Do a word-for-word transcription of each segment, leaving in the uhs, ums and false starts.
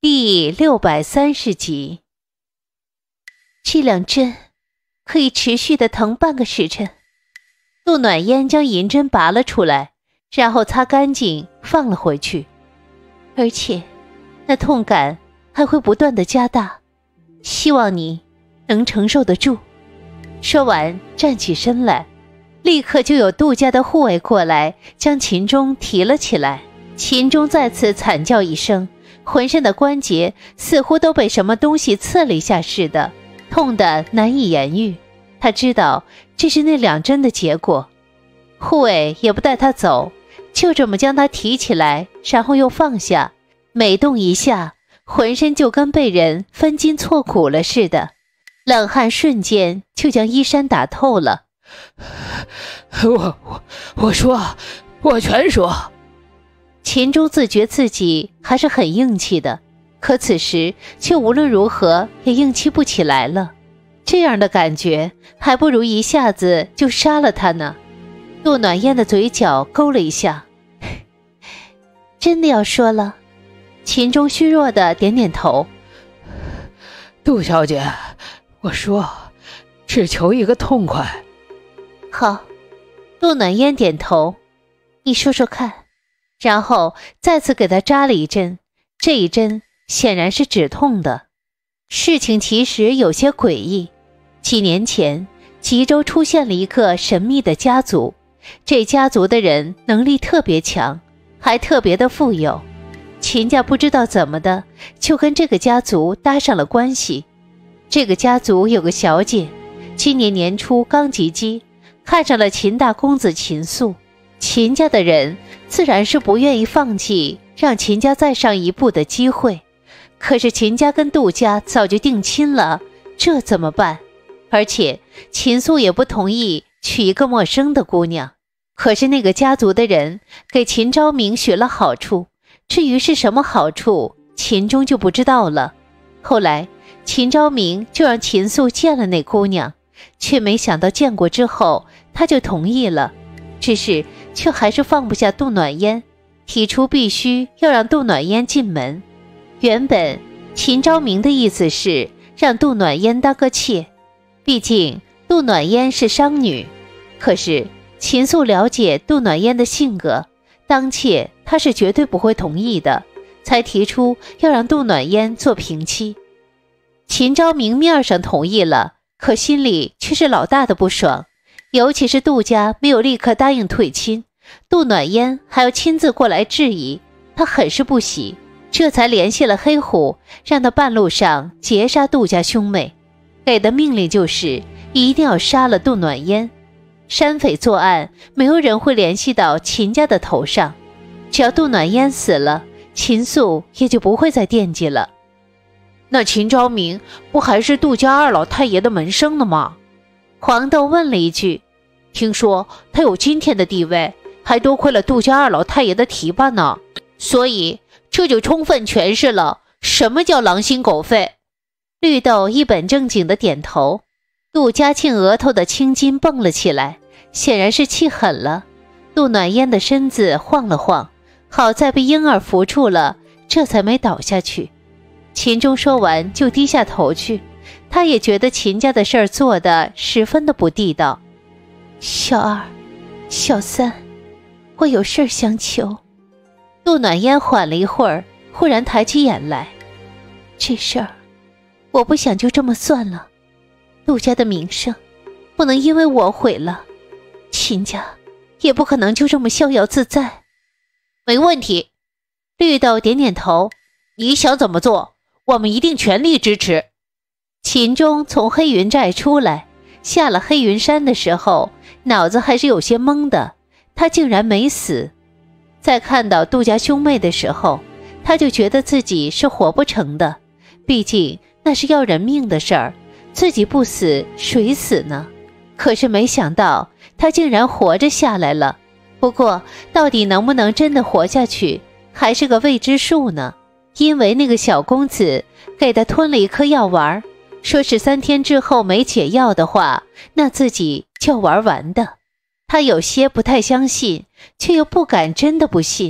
第六百三十集。这两针可以持续的疼半个时辰。杜暖烟将银针拔了出来，然后擦干净放了回去，而且那痛感还会不断的加大，希望你能承受得住。说完站起身来，立刻就有杜家的护卫过来将秦钟提了起来。秦钟再次惨叫一声，浑身的关节似乎都被什么东西刺了一下似的，痛得难以言喻。他知道这是那两针的结果。护卫也不带他走，就这么将他提起来，然后又放下，每动一下，浑身就跟被人分筋错骨了似的，冷汗瞬间就将衣衫打透了。 我我我说，我全说。 秦钟自觉自己还是很硬气的，可此时却无论如何也硬气不起来了。这样的感觉还不如一下子就杀了他呢。杜暖烟的嘴角勾了一下。真的要说了？秦钟虚弱的点点头。 杜小姐，我说，只求一个痛快。 好。杜暖烟点头。你说说看。然后再次给他扎了一针，这一针显然是止痛的。事情其实有些诡异。几年前，吉州出现了一个神秘的家族，这家族的人能力特别强，还特别的富有。秦家不知道怎么的，就跟这个家族搭上了关系。这个家族有个小姐，今年年初刚及笄，看上了秦大公子秦素。秦家的人自然是不愿意放弃让秦家再上一步的机会，可是秦家跟杜家早就定亲了，这怎么办？而且秦素也不同意娶一个陌生的姑娘。可是那个家族的人给秦昭明许了好处，至于是什么好处，秦钟就不知道了。后来秦昭明就让秦素见了那姑娘，却没想到见过之后他就同意了，只是却还是放不下杜暖烟，提出必须要让杜暖烟进门。原本秦昭明的意思是让杜暖烟当个妾，毕竟杜暖烟是商女。可是秦素了解杜暖烟的性格，当妾她是绝对不会同意的，才提出要让杜暖烟做平妻。秦昭明面上同意了，可心里却是老大的不爽。尤其是杜家没有立刻答应退亲，杜暖烟还要亲自过来质疑，他很是不喜，这才联系了黑虎，让他半路上截杀杜家兄妹，给的命令就是一定要杀了杜暖烟。山匪作案，没有人会联系到秦家的头上，只要杜暖烟死了，秦素也就不会再惦记了。 那秦昭明不还是杜家二老太爷的门生了吗？ 黄豆问了一句。 听说他有今天的地位，还多亏了杜家二老太爷的提拔呢，所以这就充分诠释了什么叫狼心狗肺。 绿豆一本正经的点头。杜家庆额头的青筋蹦了起来，显然是气狠了。杜暖烟的身子晃了晃，好在被婴儿扶住了，这才没倒下去。秦钟说完就低下头去，他也觉得秦家的事儿做得十分的不地道。小二，小三，我有事儿相求。杜暖烟缓了一会儿，忽然抬起眼来。这事儿我不想就这么算了，杜家的名声不能因为我毁了，秦家也不可能就这么逍遥自在。 没问题。 绿豆点点头。 你想怎么做，我们一定全力支持。 秦钟从黑云寨出来，下了黑云山的时候，脑子还是有些懵的，他竟然没死。在看到杜家兄妹的时候，他就觉得自己是活不成的，毕竟那是要人命的事儿，自己不死谁死呢？可是没想到他竟然活着下来了。不过到底能不能真的活下去，还是个未知数呢。因为那个小公子给他吞了一颗药丸，说是三天之后没解药的话，那自己就要玩完的。他有些不太相信，却又不敢真的不信。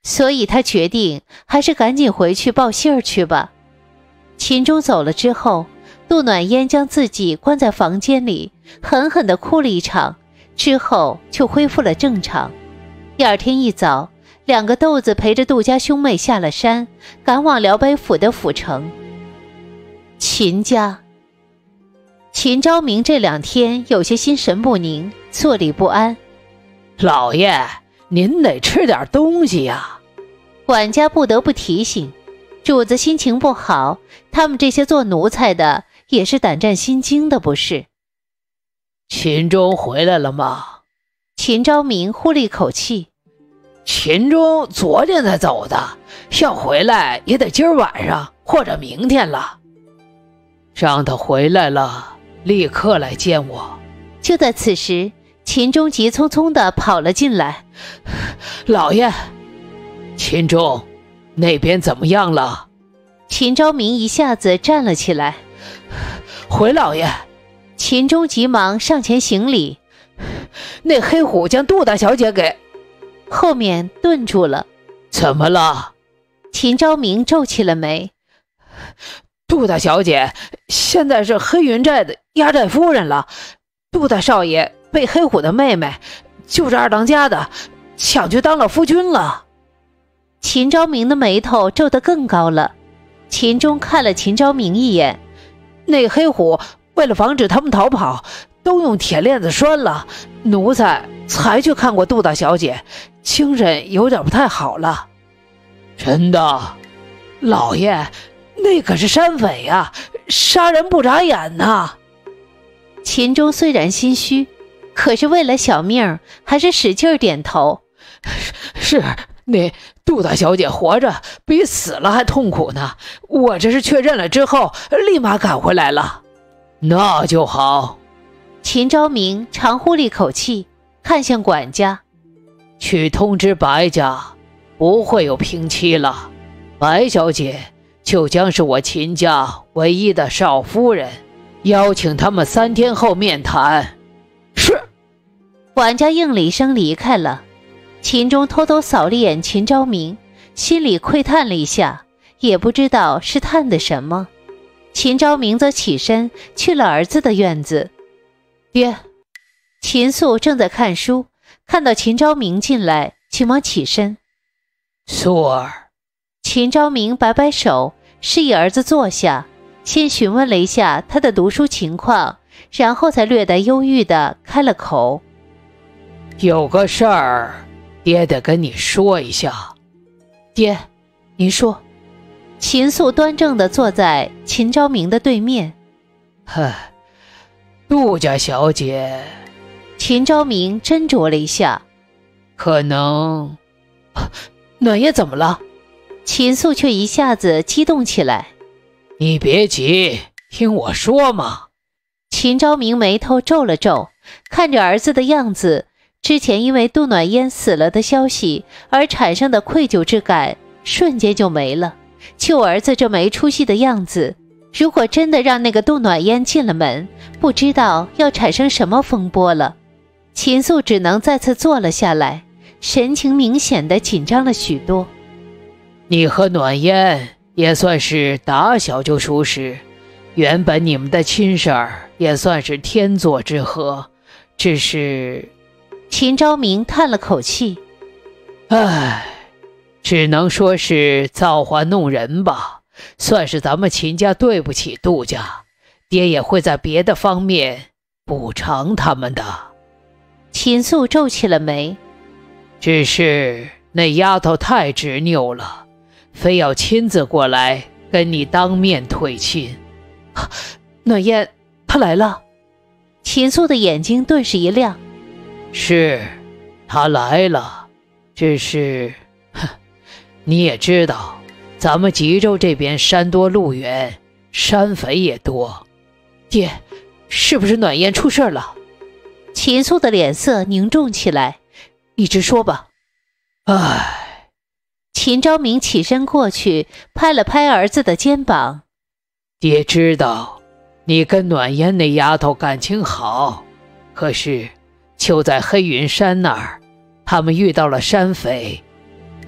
所以他决定还是赶紧回去报信儿去吧。秦钟走了之后，杜暖烟将自己关在房间里，狠狠地哭了一场，之后就恢复了正常。第二天一早，两个豆子陪着杜家兄妹下了山，赶往辽北府的府城。秦家，秦昭明这两天有些心神不宁，坐立不安。 老爷，您得吃点东西呀。 管家不得不提醒，主子心情不好，他们这些做奴才的也是胆战心惊的，不是？ 秦钟回来了吗？ 秦昭明呼了一口气。 秦钟昨天才走的，要回来也得今儿晚上或者明天了。让他回来了，立刻来见我。 就在此时，秦钟急匆匆地跑了进来。 老爷，秦钟，那边怎么样了？ 秦昭明一下子站了起来。 回老爷。 秦钟急忙上前行礼。 那黑虎将杜大小姐给…… 后面顿住了。 怎么了？ 秦昭明皱起了眉。 杜大小姐现在是黑云寨的压寨夫人了，杜大少爷被黑虎的妹妹，就是二当家的，抢去当了夫君了。 秦昭明的眉头皱得更高了。秦钟看了秦昭明一眼。 那黑虎为了防止他们逃跑，都用铁链子拴了，奴才才去看过杜大小姐，精神有点不太好了。真的？老爷，那可是山匪呀，杀人不眨眼呐。 秦钟虽然心虚，可是为了小命，还是使劲点头。 是，那杜大小姐活着比死了还痛苦呢，我这是确认了之后立马赶回来了。那就好。 秦昭明长呼了一口气，看向管家， 去通知白家，不会有平妻了，白小姐就将是我秦家唯一的少夫人，邀请他们三天后面谈。是。 管家应了一声离开了。秦钟偷偷扫了眼秦昭明，心里喟叹了一下，也不知道是叹的什么。秦昭明则起身去了儿子的院子。 爹。 秦素正在看书，看到秦昭明进来，急忙起身。 素儿。 秦昭明摆摆手，示意儿子坐下，先询问了一下他的读书情况，然后才略带忧郁地开了口。 有个事儿，爹得跟你说一下。爹，您说。 秦素端正地坐在秦昭明的对面。 嗨，杜家小姐。 秦昭明斟酌了一下。 可能……暖叶怎么了？ 秦素却一下子激动起来。 你别急，听我说嘛。 秦昭明眉头皱了皱，看着儿子的样子，之前因为杜暖烟死了的消息而产生的愧疚之感瞬间就没了。就儿子这没出息的样子，如果真的让那个杜暖烟进了门，不知道要产生什么风波了。秦素只能再次坐了下来，神情明显的紧张了许多。 你和暖烟也算是打小就熟识，原本你们的亲事儿也算是天作之合，只是…… 秦昭明叹了口气。 唉，只能说是造化弄人吧，算是咱们秦家对不起杜家，爹也会在别的方面补偿他们的。 秦素皱起了眉。 只是那丫头太执拗了，非要亲自过来跟你当面退亲。暖烟，她来了。 秦素的眼睛顿时一亮。 是，她来了，只是……哼，你也知道，咱们吉州这边山多路远，山匪也多。爹，是不是暖烟出事了？ 秦素的脸色凝重起来。 你直说吧。唉。 秦昭明起身过去，拍了拍儿子的肩膀。 爹知道你跟暖烟那丫头感情好，可是就在黑云山那儿，他们遇到了山匪，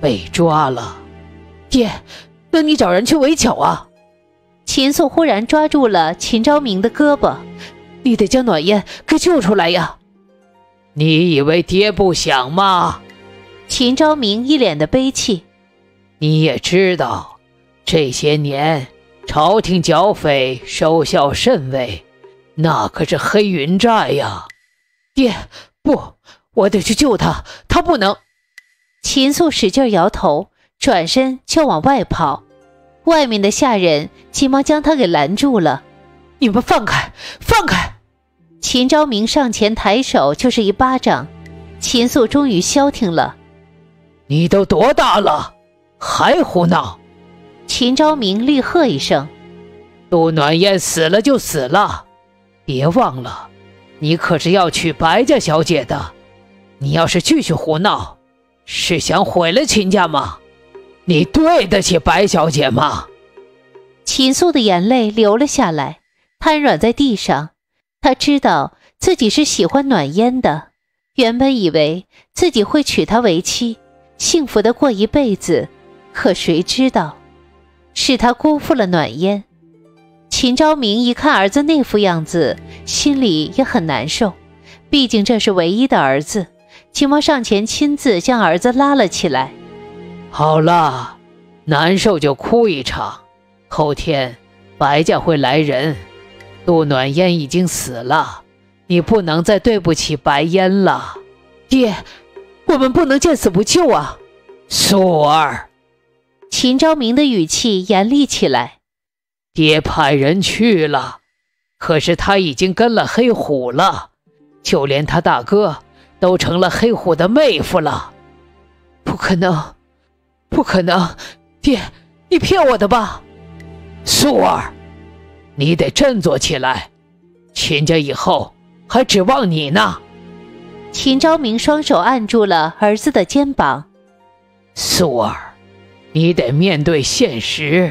被抓了。爹，那你找人去围剿啊！ 秦素忽然抓住了秦昭明的胳膊， 你得将暖烟给救出来呀！你以为爹不想吗？ 秦昭明一脸的悲戚。 你也知道，这些年朝廷剿匪收效甚微，那可是黑云寨呀！爹，不，我得去救他，他不能。 秦素使劲摇头，转身就往外跑。外面的下人急忙将他给拦住了。 你们放开，放开！ 秦昭明上前抬手就是一巴掌。秦素终于消停了。 你都多大了，还胡闹！ 秦昭明厉喝一声。 杜暖烟死了就死了，别忘了，你可是要娶白家小姐的。你要是继续胡闹，是想毁了秦家吗？你对得起白小姐吗？ 秦素的眼泪流了下来，瘫软在地上。他知道自己是喜欢暖烟的，原本以为自己会娶她为妻，幸福的过一辈子，可谁知道，是他辜负了暖烟。秦昭明一看儿子那副样子，心里也很难受，毕竟这是唯一的儿子，急忙上前亲自将儿子拉了起来。 好了，难受就哭一场，后天白家会来人，杜暖烟已经死了，你不能再对不起白烟了。 爹，我们不能见死不救啊！ 素儿， 秦昭明的语气严厉起来。 爹派人去了，可是他已经跟了黑虎了，就连他大哥都成了黑虎的妹夫了。 不可能，不可能，爹，你骗我的吧？ 素儿，你得振作起来，秦家以后还指望你呢。 秦昭明双手按住了儿子的肩膀。 素儿，你得面对现实。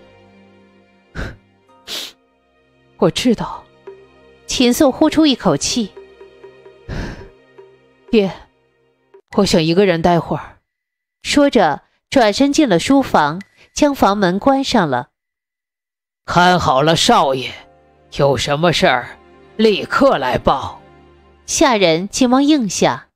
我知道。 秦素呼出一口气。 爹，我想一个人待会儿。 说着转身进了书房，将房门关上了。 看好了少爷，有什么事儿立刻来报。 下人急忙应下。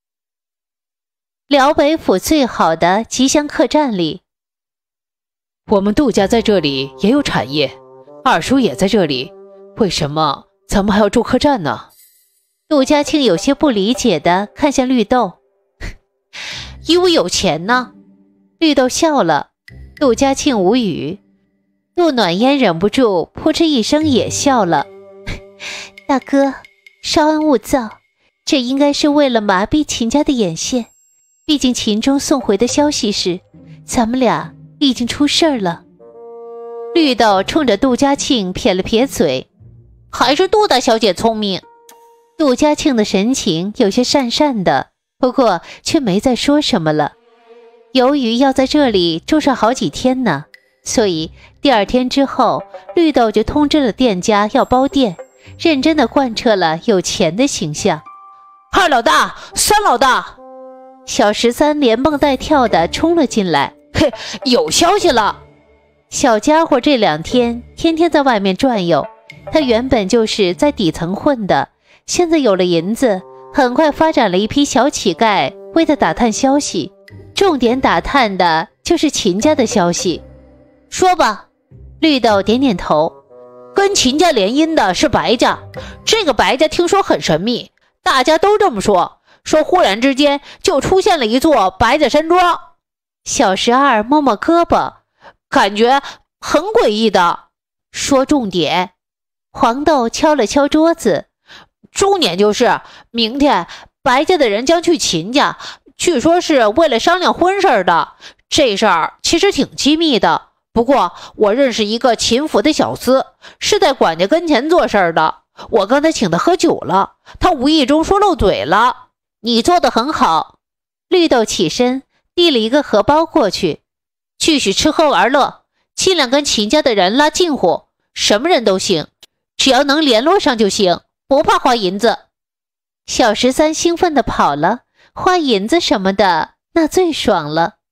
辽北府最好的吉祥客栈里， 我们杜家在这里也有产业，二叔也在这里，为什么咱们还要住客栈呢？ 杜家庆有些不理解地看向绿豆。 因为有钱呢。 绿豆笑了。杜家庆无语。杜暖烟忍不住扑哧一声也笑了。大哥，稍安勿躁，这应该是为了麻痹秦家的眼线。毕竟秦钟送回的消息是，咱们俩已经出事儿了。绿豆冲着杜家庆撇了撇嘴。 还是杜大小姐聪明。 杜家庆的神情有些讪讪的，不过却没再说什么了。由于要在这里住上好几天呢，所以第二天之后，绿豆就通知了店家要包店，认真的贯彻了有钱的形象。 二老大，三老大， 小十三连蹦带跳的冲了进来。 嘿，有消息了。 小家伙这两天天天在外面转悠，他原本就是在底层混的，现在有了银子，很快发展了一批小乞丐为他打探消息，重点打探的就是秦家的消息。 说吧。 绿豆点点头。 跟秦家联姻的是白家，这个白家听说很神秘，大家都这么说，说忽然之间就出现了一座白家山庄。 小十二摸摸胳膊， 感觉很诡异的。说重点。 黄豆敲了敲桌子。 重点就是明天白家的人将去秦家，据说是为了商量婚事的。这事儿其实挺机密的，不过我认识一个秦府的小厮，是在管家跟前做事的。我刚才请他喝酒了，他无意中说漏嘴了。你做得很好。 绿豆起身递了一个荷包过去。 继续吃喝玩乐，尽量跟秦家的人拉近乎，什么人都行，只要能联络上就行，不怕花银子。 小十三兴奋地跑了，花银子什么的那最爽了。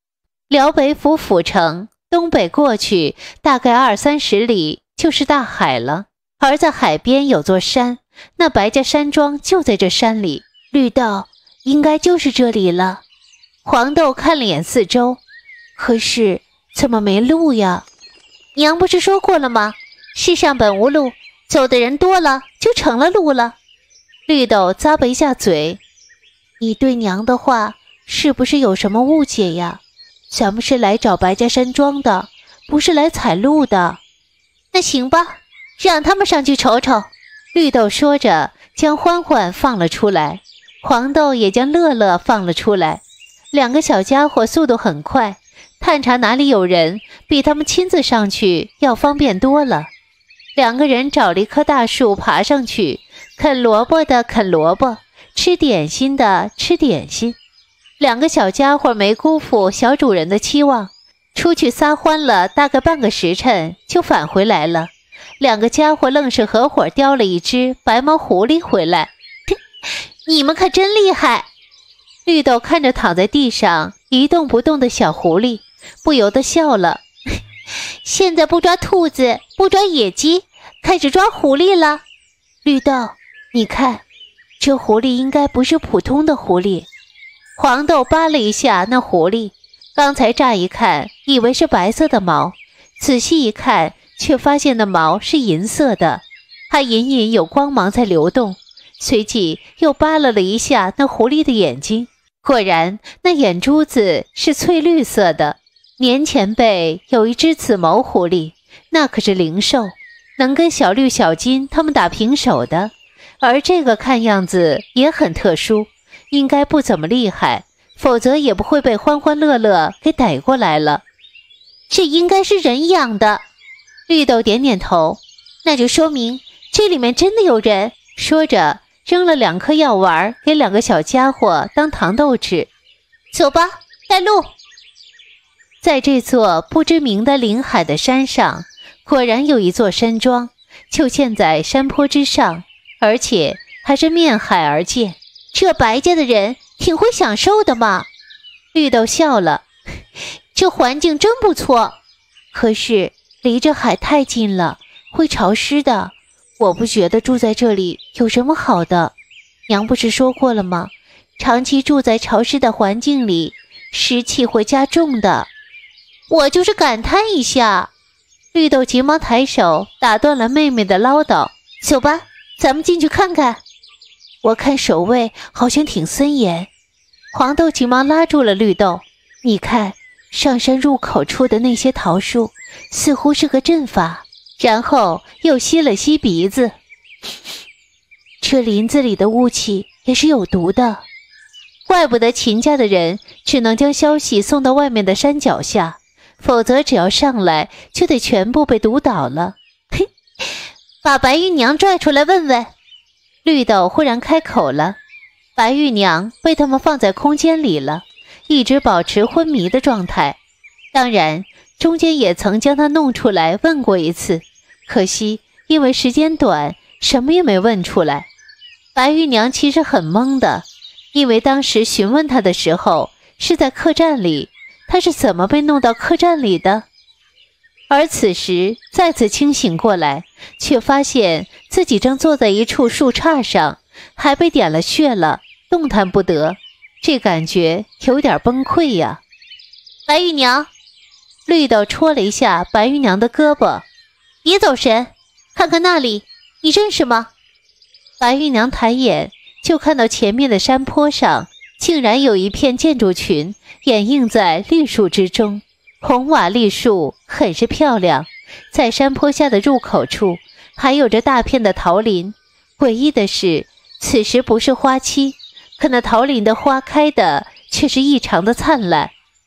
辽北府府城东北过去大概二三十里就是大海了，而在海边有座山，那白家山庄就在这山里。绿豆，应该就是这里了。黄豆看了眼四周，可是怎么没路呀？娘不是说过了吗？世上本无路，走的人多了就成了路了。绿豆咂巴一下嘴，你对娘的话是不是有什么误解呀？咱们是来找白家山庄的，不是来采路的。那行吧，让他们上去瞅瞅。绿豆说着将欢欢放了出来，黄豆也将乐乐放了出来。两个小家伙速度很快，探查哪里有人，比他们亲自上去要方便多了。两个人找了一棵大树爬上去，啃萝卜的啃萝卜，吃点心的吃点心。两个小家伙没辜负小主人的期望，出去撒欢了大概半个时辰就返回来了。两个家伙愣是合伙叼了一只白毛狐狸回来。你们可真厉害！绿豆看着躺在地上一动不动的小狐狸，不由得笑了。现在不抓兔子，不抓野鸡，开始抓狐狸了。绿豆，你看，这狐狸应该不是普通的狐狸。黄豆扒了一下那狐狸，刚才乍一看以为是白色的毛，仔细一看却发现那毛是银色的，还隐隐有光芒在流动。随即又扒拉了一下那狐狸的眼睛，果然那眼珠子是翠绿色的。年前辈有一只紫眸狐狸，那可是灵兽，能跟小绿小金他们打平手的。而这个看样子也很特殊，应该不怎么厉害，否则也不会被欢欢乐乐给逮过来了。这应该是人养的。绿豆点点头，那就说明这里面真的有人。说着扔了两颗药丸给两个小家伙当糖豆吃。走吧，带路。在这座不知名的临海的山上，果然有一座山庄，就建在山坡之上，而且还是面海而建。这白家的人挺会享受的嘛。绿豆笑了，这环境真不错，可是离着海太近了，会潮湿的。我不觉得住在这里有什么好的。娘不是说过了吗？长期住在潮湿的环境里，湿气会加重的。我就是感叹一下。绿豆急忙抬手打断了妹妹的唠叨。走吧，咱们进去看看。我看守卫好像挺森严。黄豆急忙拉住了绿豆。你看，上山入口处的那些桃树，似乎是个阵法。然后又吸了吸鼻子。这林子里的雾气也是有毒的，怪不得秦家的人只能将消息送到外面的山脚下，否则只要上来就得全部被毒倒了。嘿，把白玉娘拽出来问问。绿豆忽然开口了。白玉娘被他们放在空间里了，一直保持昏迷的状态。当然中间也曾将她弄出来问过一次，可惜因为时间短，什么也没问出来。白玉娘其实很懵的，因为当时询问她的时候是在客栈里，她是怎么被弄到客栈里的？而此时再次清醒过来，却发现自己正坐在一处树杈上，还被点了穴了，动弹不得，这感觉有点崩溃呀。白玉娘，绿豆戳了一下白玉娘的胳膊，别走神，看看那里，你认识吗？白玉娘抬眼就看到前面的山坡上竟然有一片建筑群掩映在绿树之中，红瓦绿树很是漂亮。在山坡下的入口处还有着大片的桃林，诡异的是此时不是花期，可那桃林的花开的却是异常的灿烂。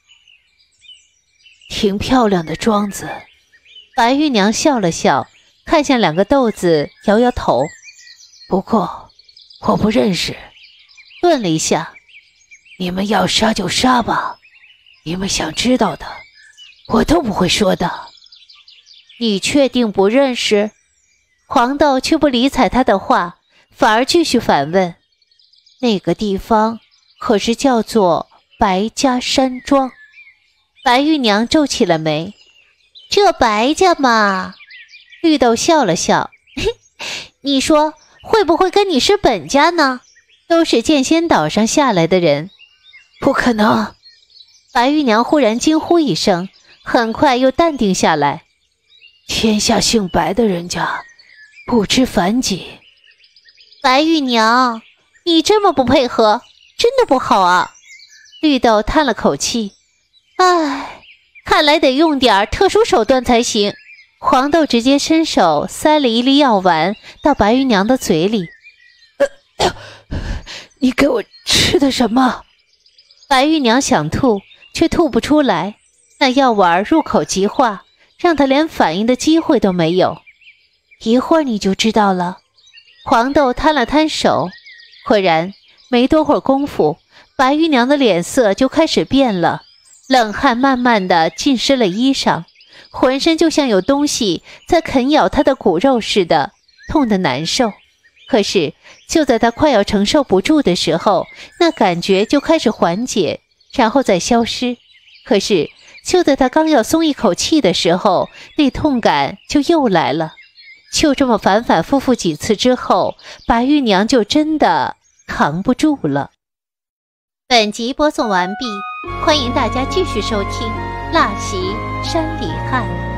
挺漂亮的庄子。白玉娘笑了笑，看向两个豆子摇摇头。不过我不认识。顿了一下，你们要杀就杀吧，你们想知道的我都不会说的。你确定不认识？黄豆却不理睬他的话，反而继续反问。那个地方可是叫做白家山庄。 白玉娘皱起了眉。这白家嘛，绿豆笑了笑，你说会不会跟你是本家呢？都是剑仙岛上下来的人。 不可能！ 白玉娘忽然惊呼一声，很快又淡定下来。 天下姓白的人家不知凡几。 白玉娘，你这么不配合，真的不好啊。绿豆叹了口气，唉，看来得用点特殊手段才行。黄豆直接伸手塞了一粒药丸到白玉娘的嘴里。 呃呃、你给我吃的什么？ 白玉娘想吐，却吐不出来。那药丸入口即化，让她连反应的机会都没有。一会儿你就知道了。黄豆摊了摊手，果然没多会儿功夫，白玉娘的脸色就开始变了，冷汗慢慢地浸湿了衣裳，浑身就像有东西在啃咬她的骨肉似的，痛得难受。可是就在她快要承受不住的时候，那感觉就开始缓解，然后再消失。可是就在她刚要松一口气的时候，那痛感就又来了。就这么反反复复几次之后，白玉娘就真的扛不住了。本集播送完毕，欢迎大家继续收听《蜡席山里汉》。